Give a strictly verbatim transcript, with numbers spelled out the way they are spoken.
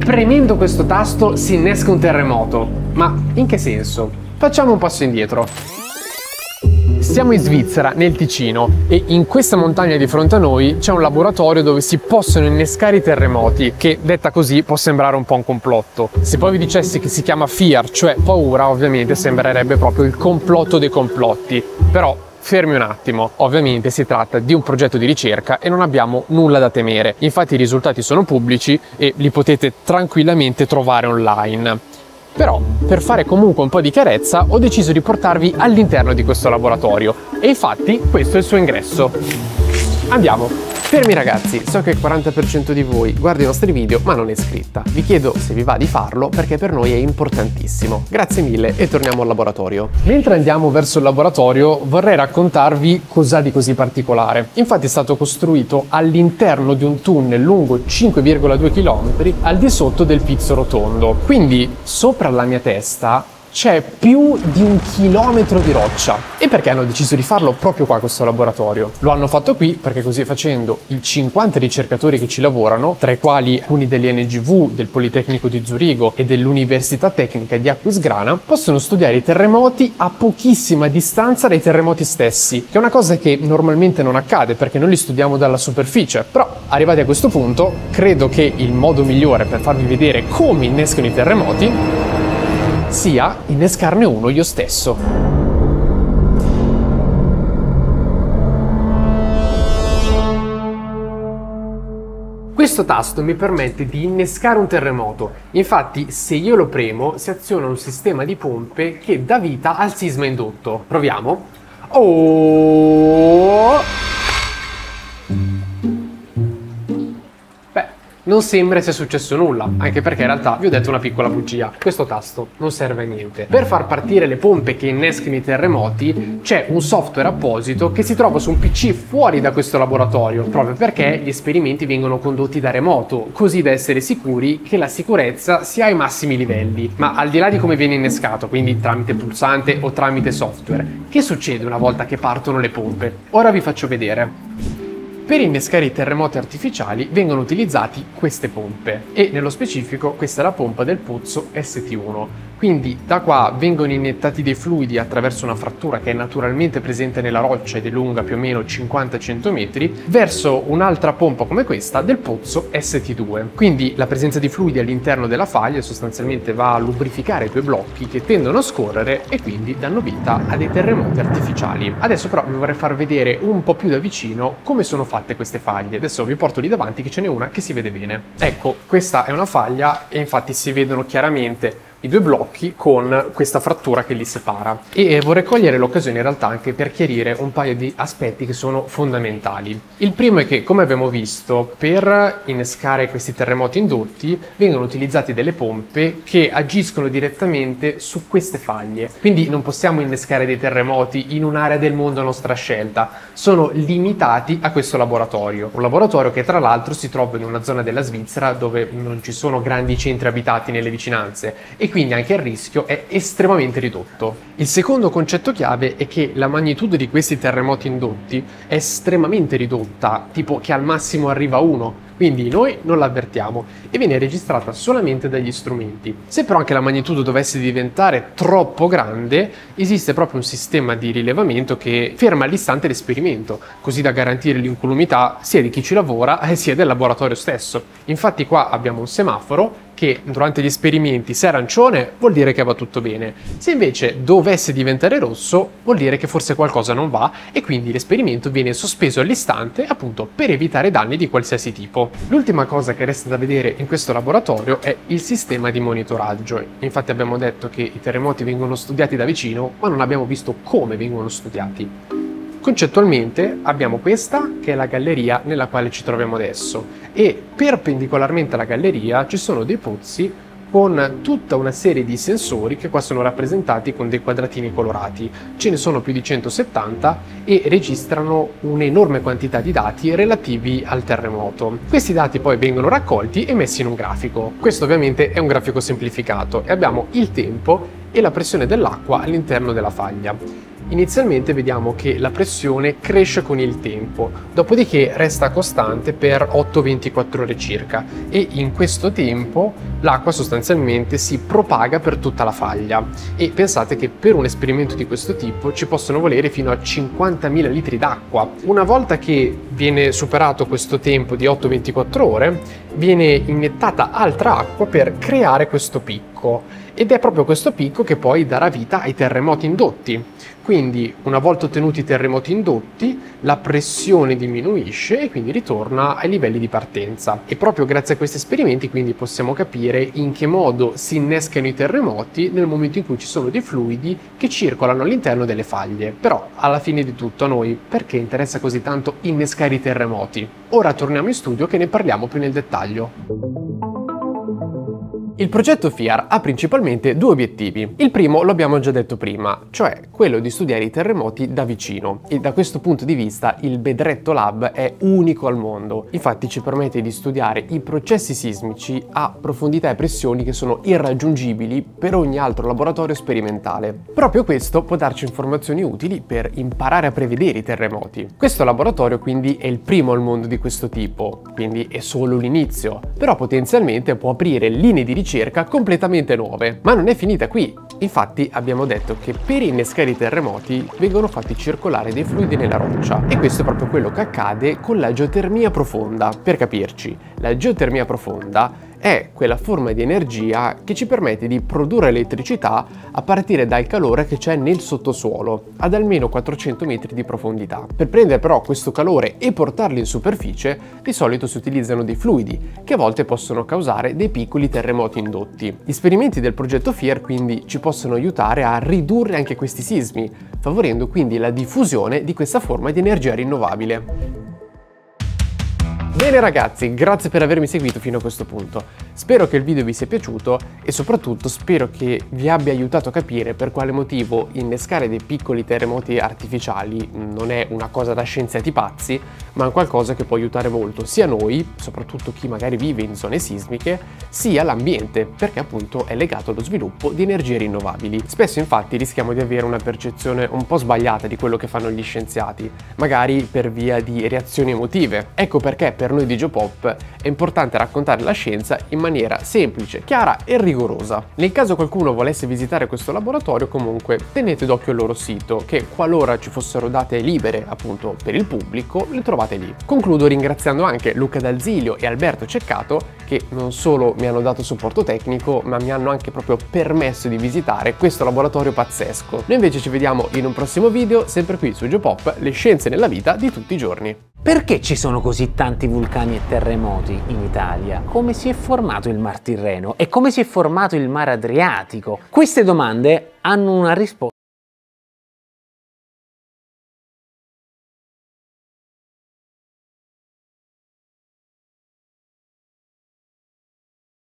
premendo questo tasto si innesca un terremoto. Ma in che senso? Facciamo un passo indietro. Siamo in Svizzera, nel Ticino, e in questa montagna di fronte a noi c'è un laboratorio dove si possono innescare i terremoti, che detta così può sembrare un po' un complotto. Se poi vi dicessi che si chiama FEAR, cioè paura, ovviamente sembrerebbe proprio il complotto dei complotti. Però fermi un attimo, ovviamente si tratta di un progetto di ricerca e non abbiamo nulla da temere. Infatti i risultati sono pubblici e li potete tranquillamente trovare online. Però, per fare comunque un po' di chiarezza, ho deciso di portarvi all'interno di questo laboratorio e infatti questo è il suo ingresso. Andiamo! Fermi ragazzi, so che il quaranta per cento di voi guarda i nostri video ma non è iscritta. Vi chiedo se vi va di farlo perché per noi è importantissimo. Grazie mille e torniamo al laboratorio. Mentre andiamo verso il laboratorio vorrei raccontarvi cos'ha di così particolare. Infatti è stato costruito all'interno di un tunnel lungo cinque virgola due chilometri al di sotto del Pizzo Rotondo. Quindi sopra la mia testa c'è più di un chilometro di roccia. E perché hanno deciso di farlo proprio qua questo laboratorio? Lo hanno fatto qui perché così facendo i cinquanta ricercatori che ci lavorano, tra i quali alcuni dell'I N G V, del Politecnico di Zurigo e dell'Università Tecnica di Aquisgrana, possono studiare i terremoti a pochissima distanza dai terremoti stessi, che è una cosa che normalmente non accade perché noi li studiamo dalla superficie. Però arrivati a questo punto, credo che il modo migliore per farvi vedere come innescano i terremoti sia innescarne uno io stesso. Questo tasto mi permette di innescare un terremoto. Infatti, se io lo premo, si aziona un sistema di pompe che dà vita al sisma indotto. Proviamo. Oh! Non sembra sia successo nulla, anche perché in realtà vi ho detto una piccola bugia. Questo tasto non serve a niente. Per far partire le pompe che innescano i terremoti c'è un software apposito che si trova su un P C fuori da questo laboratorio, proprio perché gli esperimenti vengono condotti da remoto, così da essere sicuri che la sicurezza sia ai massimi livelli. Ma al di là di come viene innescato, quindi tramite pulsante o tramite software, che succede una volta che partono le pompe? Ora vi faccio vedere. Per innescare i terremoti artificiali vengono utilizzati queste pompe e nello specifico questa è la pompa del pozzo S T uno. Quindi da qua vengono iniettati dei fluidi attraverso una frattura che è naturalmente presente nella roccia ed è lunga più o meno cinquanta cento metri verso un'altra pompa come questa del pozzo S T due. Quindi la presenza di fluidi all'interno della faglia sostanzialmente va a lubrificare i due blocchi che tendono a scorrere e quindi danno vita a dei terremoti artificiali. Adesso però vi vorrei far vedere un po' più da vicino come sono fatte queste faglie. Adesso vi porto lì davanti che ce n'è una che si vede bene. Ecco, questa è una faglia e infatti si vedono chiaramente i due blocchi con questa frattura che li separa. E vorrei cogliere l'occasione in realtà anche per chiarire un paio di aspetti che sono fondamentali. Il primo è che, come abbiamo visto, per innescare questi terremoti indotti vengono utilizzate delle pompe che agiscono direttamente su queste faglie. Quindi non possiamo innescare dei terremoti in un'area del mondo a nostra scelta, sono limitati a questo laboratorio. Un laboratorio che tra l'altro si trova in una zona della Svizzera dove non ci sono grandi centri abitati nelle vicinanze e quindi anche il rischio è estremamente ridotto. Il secondo concetto chiave è che la magnitudo di questi terremoti indotti è estremamente ridotta, tipo che al massimo arriva a uno. Quindi noi non l'avvertiamo e viene registrata solamente dagli strumenti. Se però anche la magnitudo dovesse diventare troppo grande, esiste proprio un sistema di rilevamento che ferma all'istante l'esperimento, così da garantire l'incolumità sia di chi ci lavora sia del laboratorio stesso. Infatti qua abbiamo un semaforo che durante gli esperimenti se è arancione vuol dire che va tutto bene, se invece dovesse diventare rosso vuol dire che forse qualcosa non va e quindi l'esperimento viene sospeso all'istante appunto per evitare danni di qualsiasi tipo. L'ultima cosa che resta da vedere in questo laboratorio è il sistema di monitoraggio. Infatti abbiamo detto che i terremoti vengono studiati da vicino, ma non abbiamo visto come vengono studiati. Concettualmente abbiamo questa che è la galleria nella quale ci troviamo adesso e perpendicolarmente alla galleria ci sono dei pozzi con tutta una serie di sensori che qua sono rappresentati con dei quadratini colorati. Ce ne sono più di centosettanta e registrano un'enorme quantità di dati relativi al terremoto. Questi dati poi vengono raccolti e messi in un grafico. Questo ovviamente è un grafico semplificato e abbiamo il tempo e la pressione dell'acqua all'interno della faglia. Inizialmente vediamo che la pressione cresce con il tempo, dopodiché resta costante per otto ventiquattro ore circa e in questo tempo l'acqua sostanzialmente si propaga per tutta la faglia e pensate che per un esperimento di questo tipo ci possono volere fino a cinquantamila litri d'acqua. Una volta che viene superato questo tempo di otto ventiquattro ore, viene iniettata altra acqua per creare questo picco ed è proprio questo picco che poi darà vita ai terremoti indotti. Quindi una volta ottenuti i terremoti indotti, la pressione diminuisce e quindi ritorna ai livelli di partenza. E proprio grazie a questi esperimenti quindi possiamo capire in che modo si innescano i terremoti nel momento in cui ci sono dei fluidi che circolano all'interno delle faglie. Però alla fine di tutto a noi perché interessa così tanto innescare i terremoti? Ora torniamo in studio che ne parliamo più nel dettaglio. Il progetto F I A R ha principalmente due obiettivi. Il primo lo abbiamo già detto prima, cioè quello di studiare i terremoti da vicino. E da questo punto di vista il Bedretto Lab è unico al mondo. Infatti ci permette di studiare i processi sismici a profondità e pressioni che sono irraggiungibili per ogni altro laboratorio sperimentale. Proprio questo può darci informazioni utili per imparare a prevedere i terremoti. Questo laboratorio quindi è il primo al mondo di questo tipo, quindi è solo l'inizio, però potenzialmente può aprire linee di ricerca ricerca completamente nuove. Ma non è finita qui. Infatti abbiamo detto che per innescare i terremoti vengono fatti circolare dei fluidi nella roccia e questo è proprio quello che accade con la geotermia profonda. Per capirci, la geotermia profonda è quella forma di energia che ci permette di produrre elettricità a partire dal calore che c'è nel sottosuolo, ad almeno quattrocento metri di profondità. Per prendere però questo calore e portarlo in superficie, di solito si utilizzano dei fluidi, che a volte possono causare dei piccoli terremoti indotti. Gli esperimenti del progetto F I A R quindi ci possono aiutare a ridurre anche questi sismi, favorendo quindi la diffusione di questa forma di energia rinnovabile. Bene ragazzi, grazie per avermi seguito fino a questo punto. Spero che il video vi sia piaciuto e soprattutto spero che vi abbia aiutato a capire per quale motivo innescare dei piccoli terremoti artificiali non è una cosa da scienziati pazzi, ma è qualcosa che può aiutare molto sia noi, soprattutto chi magari vive in zone sismiche, sia l'ambiente, perché appunto è legato allo sviluppo di energie rinnovabili. Spesso infatti rischiamo di avere una percezione un po' sbagliata di quello che fanno gli scienziati, magari per via di reazioni emotive. Ecco perché per Per noi di Geopop è importante raccontare la scienza in maniera semplice, chiara e rigorosa. Nel caso qualcuno volesse visitare questo laboratorio, comunque tenete d'occhio il loro sito, che qualora ci fossero date libere appunto per il pubblico, le trovate lì. Concludo ringraziando anche Luca D'Alzilio e Alberto Ceccato, che non solo mi hanno dato supporto tecnico, ma mi hanno anche proprio permesso di visitare questo laboratorio pazzesco. Noi invece ci vediamo in un prossimo video, sempre qui su Geopop, le scienze nella vita di tutti i giorni. Perché ci sono così tanti vulcani e terremoti in Italia? Come si è formato il Mar Tirreno? E come si è formato il Mar Adriatico? Queste domande hanno una risposta.